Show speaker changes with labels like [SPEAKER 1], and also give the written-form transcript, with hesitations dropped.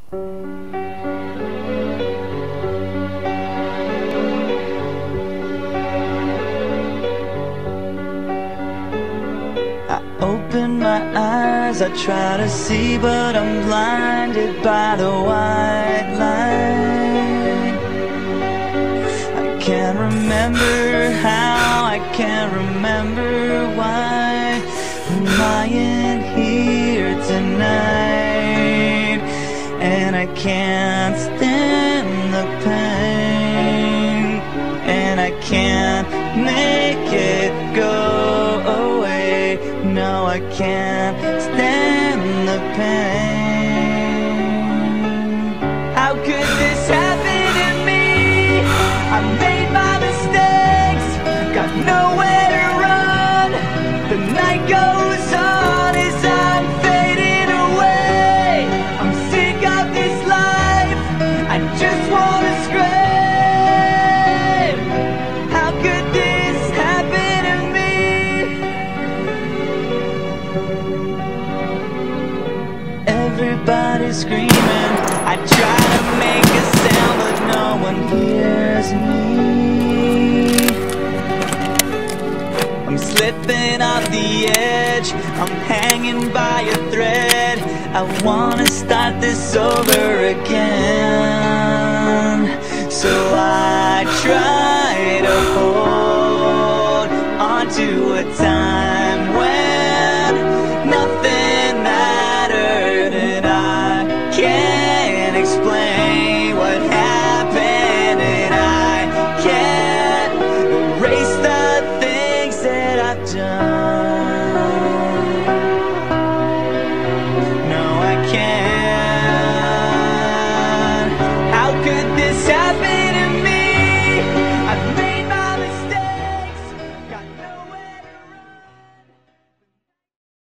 [SPEAKER 1] Open my eyes, I try to see, but I'm blinded by the white light. I can't remember how, I can't remember why. I'm lying here tonight, and I can't stand the pain, and I can't make it go away. No, I can't stand the pain. How could this happen to me? I made my mistakes, got nowhere to run. The night goes on as I'm fading away. I'm sick of this life, I just wanna scream. How could this happen to me? Everybody's screaming, I try to make a sound, but no one hears me. I'm slipping off the edge, I'm hanging by a thread. I wanna start this over again. So I try to hold on to a time when nothing mattered, and I can't explain what happened, and I can't erase the things that I've done. No, I can't. How could this happen?